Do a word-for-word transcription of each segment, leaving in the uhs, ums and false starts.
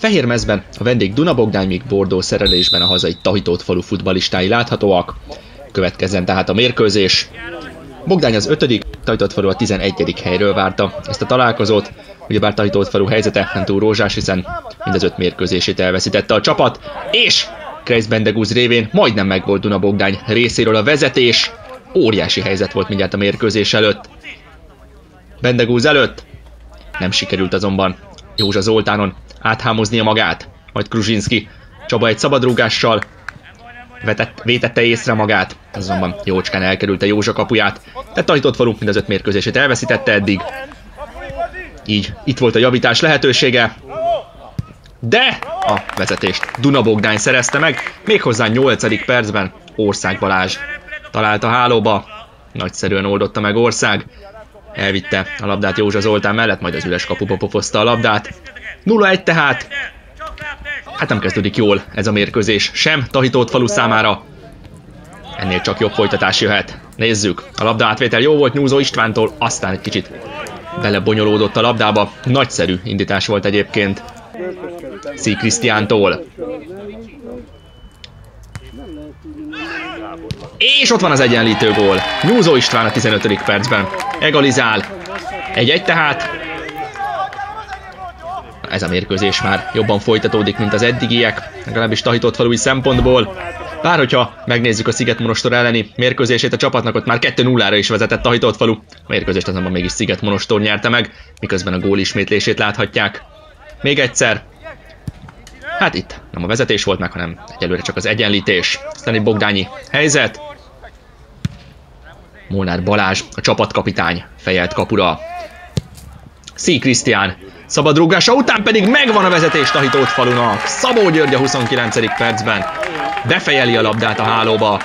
Fehérmezben a vendég Duna-Bogdány, míg Bordó szerelésben a hazai Tahitótfalu futballistái láthatóak. Következzen tehát a mérkőzés. Bogdány az ötödik, Tahitótfalu a tizenegyedik helyről várta ezt a találkozót. Ugyebár Tahitótfalu helyzete nem túl rózsás, hiszen mind az öt mérkőzését elveszítette a csapat, és Kreisz Bendegúz révén majdnem megvolt Duna-Bogdány részéről a vezetés. Óriási helyzet volt mindjárt a mérkőzés előtt. Bendegúz előtt nem sikerült azonban Józsa Zoltánon áthámoznia magát, majd Kruzsinski Csaba egy szabadrúgással vetett, vétette észre magát, azonban jócskán elkerülte Józsa kapuját, de Tahitótfalu mind az öt mérkőzését elveszítette eddig. Így itt volt a javítás lehetősége, de a vezetést Duna-Bogdány szerezte meg, méghozzá nyolcadik percben Ország Balázs talált a hálóba, nagyszerűen oldotta meg Ország, elvitte a labdát Józsa Zoltán mellett, majd az üres kapuba pofozta a labdát. nulla egy tehát, hát nem kezdődik jól ez a mérkőzés sem Tahitótfalu számára, ennél csak jobb folytatás jöhet. Nézzük, a labda átvétel jó volt Nyúzó Istvántól, aztán egy kicsit belebonyolódott a labdába, nagyszerű indítás volt egyébként Szí Krisztiántól. És ott van az egyenlítő gól. Nyúzó István a tizenötödik percben egalizál. egy egy tehát. Ez a mérkőzés már jobban folytatódik, mint az eddigiek, legalábbis Tahitótfalui szempontból. Bár hogyha megnézzük a Szigetmonostor elleni mérkőzését a csapatnak, ott már kettő nullára is vezetett Tahitótfalu. A mérkőzést azonban mégis Szigetmonostor nyerte meg, miközben a gól ismétlését láthatják. Még egyszer. Hát itt nem a vezetés volt meg, hanem egyelőre csak az egyenlítés. Aztán egy bogdányi helyzet. Molnár Balázs, a csapatkapitány fejelt kapura. Szí Krisztián szabadrúgása után pedig megvan a vezetés Tahitótfalunak. Szabó György a huszonkilencedik percben befejeli a labdát a hálóba.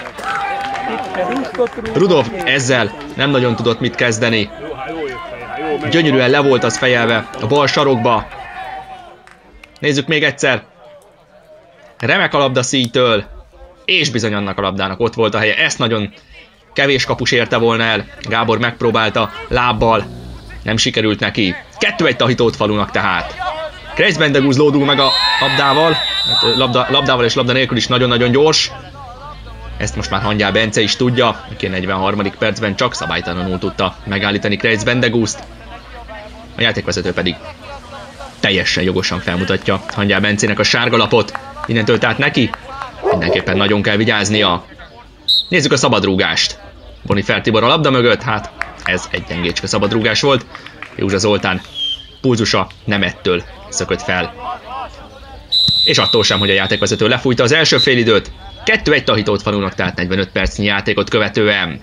Rudolf ezzel nem nagyon tudott mit kezdeni. Gyönyörűen le volt az fejelve a bal sarokba. Nézzük még egyszer. Remek a labda Szíjtől, és bizony annak a labdának ott volt a helye. Ezt nagyon kevés kapus érte volna el. Gábor megpróbálta lábbal, nem sikerült neki. kettő egy Tahitótfalunak tehát. Kreisz Bendegúz lódul meg a labdával, labda, labdával és labda nélkül is nagyon-nagyon gyors. Ezt most már Hangyál Bence is tudja, aki a negyvenharmadik percben csak szabálytalanul tudta megállítani Kreisz Bendegúzt. A játékvezető pedig teljesen jogosan felmutatja Hangyál Bencének a sárgalapot. Innentől tehát neki mindenképpen nagyon kell vigyáznia. Nézzük a szabadrúgást. Bonifer Tibor a labda mögött, hát ez egy gyengécske szabadrúgás volt. Józsa Zoltán pulzusa nem ettől szökött fel. És attól sem, hogy a játékvezető lefújta az első félidőt. kettő egy Tahitótfalunak, tehát negyvenöt percnyi játékot követően.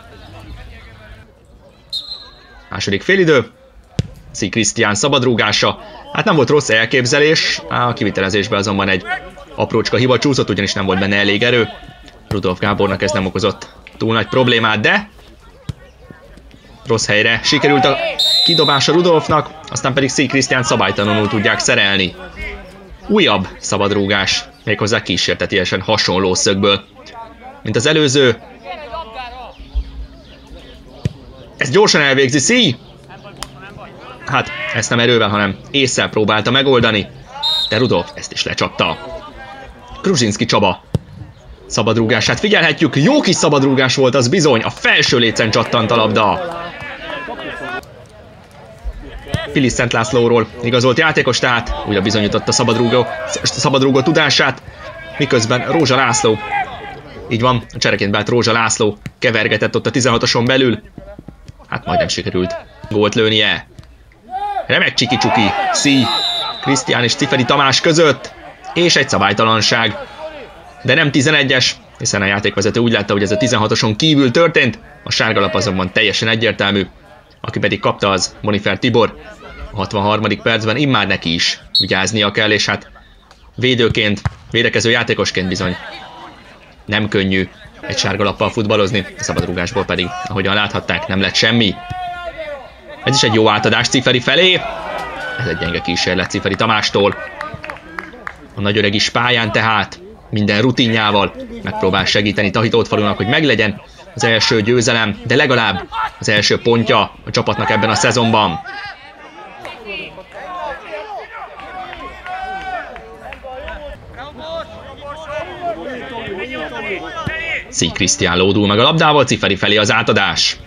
Második félidő. Szí Krisztián szabadrúgása. Hát nem volt rossz elképzelés, a kivitelezésben azonban egy aprócska hiba csúszott, ugyanis nem volt benne elég erő. Rudolf Gábornak ez nem okozott túl nagy problémát, de rossz helyre sikerült a kidobása Rudolfnak, aztán pedig Szí Krisztián szabálytalanul tudják szerelni. Újabb szabadrúgás, méghozzá kísértetiesen hasonló szögből, mint az előző. Ezt gyorsan elvégzi Szí. Hát, ezt nem erővel, hanem ésszel próbálta megoldani, de Rudolf ezt is lecsapta. Kruzsinski Csaba szabadrúgását figyelhetjük, jó kis szabadrúgás volt az bizony, a felső lécen csattant a labda. Filisz Szent Lászlóról igazolt játékos, tehát újra bizonyította szabadrúgó, szabadrúgó tudását, miközben Rózsa László, így van, a csereként beállt Rózsa László kevergetett ott a tizenhatoson belül, hát majdnem sikerült gólt lőnie. Remek csiki-csuki Szí Krisztián és Ciferi Tamás között, és egy szabálytalanság. De nem tizenegyes, hiszen a játékvezető úgy látta, hogy ez a tizenhatoson kívül történt, a sárgalap azonban teljesen egyértelmű, aki pedig kapta az Bonifer Tibor. A hatvanharmadik percben immár neki is vigyáznia kell, és hát védőként, védekező játékosként bizony nem könnyű egy sárgalappal futballozni, a szabadrúgásból pedig, ahogyan láthatták, nem lett semmi. Ez is egy jó átadás Ciferi felé, ez egy gyenge kísérlet Ciferi Tamástól. A nagyöreg is pályán tehát, minden rutinjával megpróbál segíteni Tahitótfalunak, hogy meglegyen az első győzelem, de legalább az első pontja a csapatnak ebben a szezonban. Szíj Krisztián lódul meg a labdával, Ciferi felé az átadás.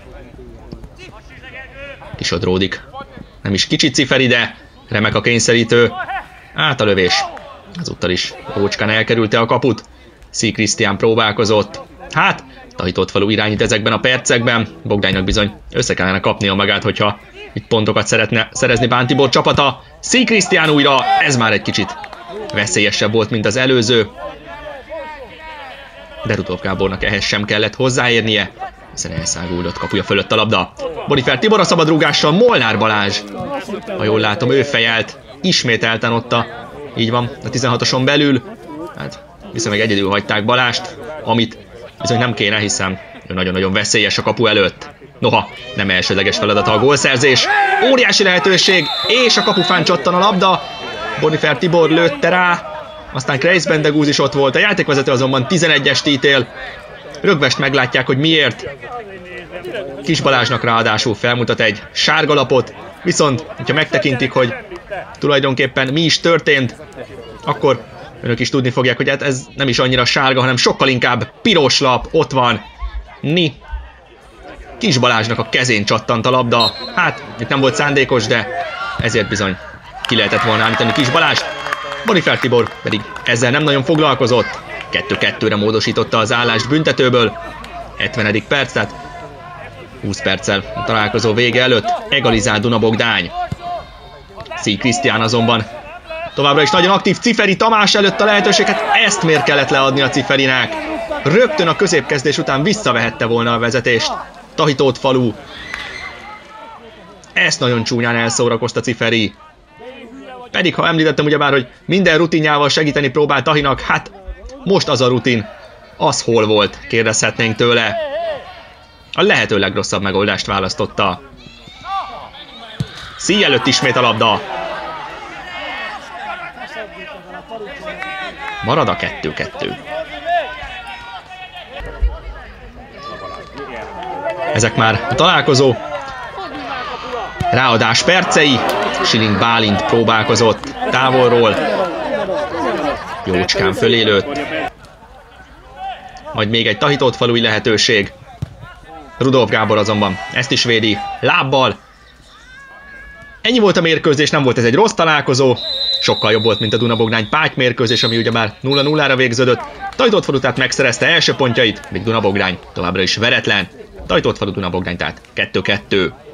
Kisodródik. Nem is kicsit Ciferi, de remek a kényszerítő. Át a lövés. Azúttal is jócskán elkerülte a kaput. Szíj Krisztián próbálkozott. Hát, Tahitótfalu irányít ezekben a percekben. Bogdánynak bizony össze kellene kapnia magát, hogyha itt pontokat szeretne szerezni Bán Tibor csapata. Szíj Krisztián újra, ez már egy kicsit veszélyesebb volt, mint az előző. De Rudolf Gábornak ehhez sem kellett hozzáérnie, hiszen elszáguldott kapuja fölött a labda. Bonifer Tibor a szabadrúgással, Molnár Balázs, ha jól látom, ő fejelt ismételten ott a, így van, a tizenhatoson belül. Hát viszont meg egyedül hagyták Balást, amit bizony nem kéne, hiszen ő nagyon-nagyon veszélyes a kapu előtt. Noha nem elsődleges feladata a gólszerzés. Óriási lehetőség, és a kapufán csattan a labda. Bonifer Tibor lőtte rá, aztán Kreis Bendegúz is ott volt, a játékvezető azonban tizenegyest ítél. Rögvest meglátják, hogy miért. Kis Balázsnak ráadásul felmutat egy sárgalapot, viszont, hogyha megtekintik, hogy tulajdonképpen mi is történt, akkor önök is tudni fogják, hogy hát ez nem is annyira sárga, hanem sokkal inkább piros lap, ott van. Ni. Kis Balázsnak a kezén csattant a labda. Hát, itt nem volt szándékos, de ezért bizony ki lehetett volna állítani Kis Balást. Bonifer Tibor pedig ezzel nem nagyon foglalkozott. kettő-kettőre módosította az állást büntetőből. hetvenedik perc, tehát húsz perccel a találkozó vége előtt egalizál Duna Bogdány. Szíj Krisztián azonban továbbra is nagyon aktív, Ciferi Tamás előtt a lehetőséget, ezt miért kellett leadni a Ciferinek? Rögtön a középkezdés után visszavehette volna a vezetést. Tahitótfalu. Ezt nagyon csúnyán elszórakozta Ciferi. Pedig, ha említettem ugyebár, hogy minden rutinjával segíteni próbál Tahinak, hát most az a rutin, az hol volt, kérdezhetnénk tőle. A lehető legrosszabb megoldást választotta. Szíj előtt ismét a labda. Marad a kettő-kettő. Ezek már a találkozó ráadás percei. Schilling Bálint próbálkozott távolról. Jócskán fölé lőtt. Majd még egy Tahitótfalui lehetőség. Rudolf Gábor azonban ezt is védi lábbal. Ennyi volt a mérkőzés, nem volt ez egy rossz találkozó. Sokkal jobb volt, mint a Duna Bogdány Páty mérkőzés, ami ugye már nulla nullára végződött. Tahitótfalu tehát megszerezte első pontjait, míg Duna Bogdány továbbra is veretlen. Tahitótfalu Duna Bogdány tehát kettő-kettő.